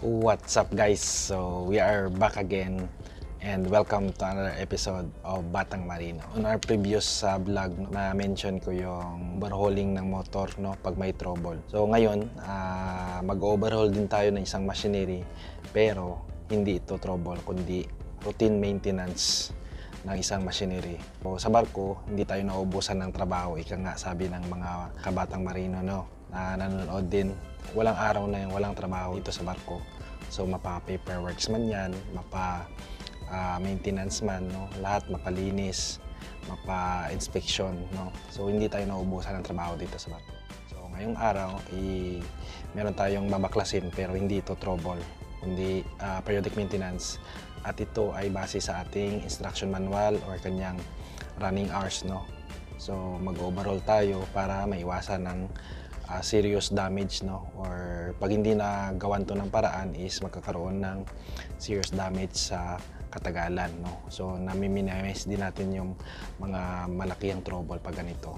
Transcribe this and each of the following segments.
What's up guys? So we are back again and welcome to another episode of BatangMarino. On our previous vlog, na-mention ko yung overhauling ng motor pag may trouble. So ngayon, mag-overhaul din tayo ng isang machinery pero hindi ito trouble kundi routine maintenance ng isang machinery. So, sa barko, hindi tayo naubusan ng trabaho. Ika nga sabi ng mga kabatang marino na nanonood din. Walang araw na yung walang trabaho dito sa barko. So mapa-paperworks man yan, mapa-maintenance man, lahat mapalinis, mapa-inspection. So hindi tayo naubusan ng trabaho dito sa barko. So ngayong araw, meron tayong babaklasin pero hindi ito trouble, kundi periodic maintenance. At ito ay base sa ating instruction manual or kanyang running hours. So mag-overhaul tayo para maiwasan ng serious damage, or pag hindi na gawan to ng paraan is magkakaroon ng serious damage sa katagalan. So nami-minimize din natin yung mga malakihang trouble pag ganito.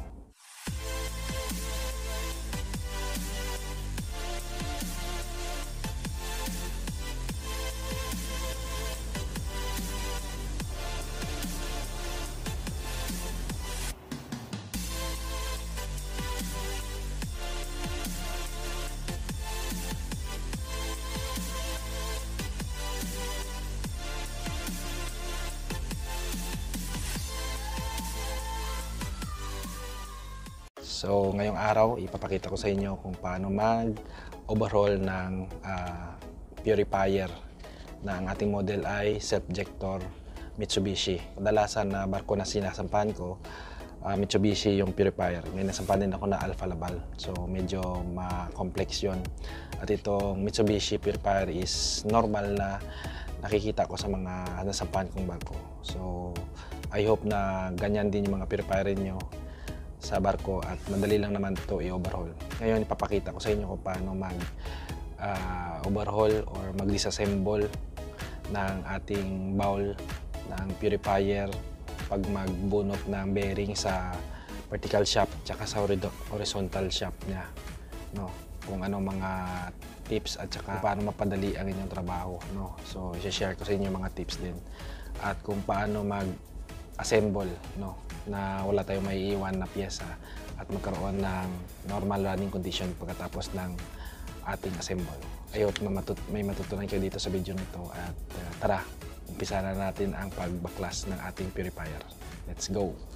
So ngayong araw, ipapakita ko sa inyo kung paano mag-overhaul ng purifier na ang ating model ay Selfjector Mitsubishi. Kadalasan na barko na sinasampahan ko, Mitsubishi yung purifier. May nasampahan din ako na Alfa Laval. So medyo ma-complex yun. At itong Mitsubishi purifier is normal na nakikita ko sa mga nasampahan kong barko. So I hope na ganyan din yung mga purifier nyo sa barko at madali lang naman ito i-overhaul. Ngayon ipapakita ko sa inyo kung paano mag-overhaul or mag-disassemble ng ating bowl ng purifier pag magbunot ng bearing sa vertical shaft tsaka sa horizontal shaft niya. Kung ano mga tips at saka paano mapadali ang inyong trabaho. So i-share ko sa inyo mga tips din at kung paano mag-assemble na wala tayong maiiwan na pyesa at magkaroon ng normal running condition pagkatapos ng ating assemble. I hope na may matutunan kayo dito sa video nito at tara, umpisa na natin ang pagbaklas ng ating purifier. Let's go!